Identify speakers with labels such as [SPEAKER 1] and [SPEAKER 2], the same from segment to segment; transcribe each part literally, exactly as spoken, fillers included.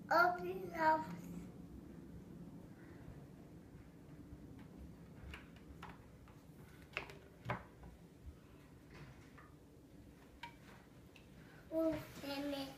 [SPEAKER 1] Open house. Oh, damn it.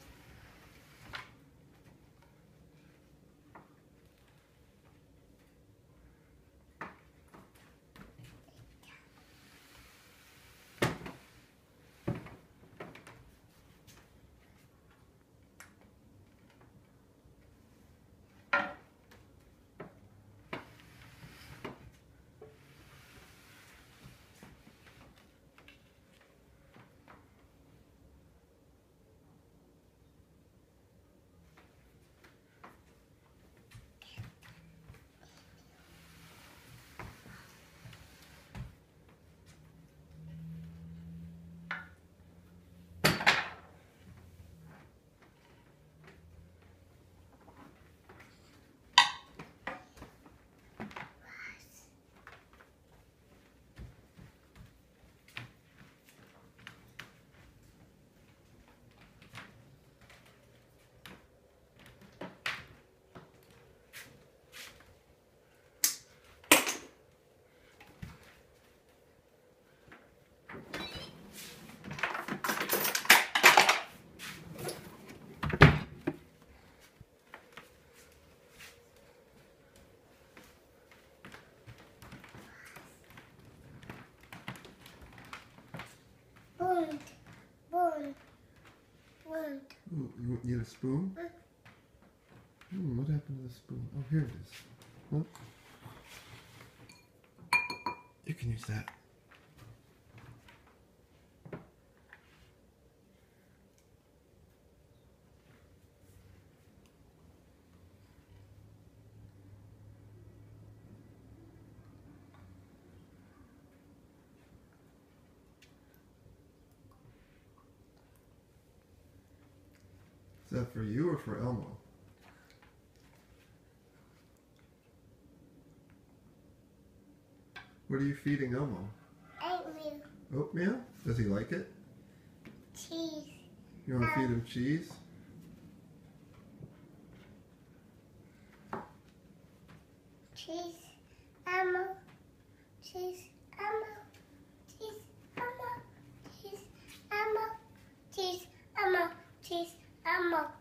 [SPEAKER 1] Wound, wound, wound.
[SPEAKER 2] Ooh, you need a spoon? Hmm, what happened to the spoon? Oh, here it is. Huh? You can use that. Is that for you or for Elmo? What are you feeding Elmo?
[SPEAKER 1] Oatmeal.
[SPEAKER 2] Oatmeal? Does he like it?
[SPEAKER 1] Cheese.
[SPEAKER 2] You want to feed him cheese?
[SPEAKER 1] Cheese. Elmo. Cheese. Elmo. Cheese. Elmo. Cheese. Elmo. Cheese. Elmo. Cheese. Elmo.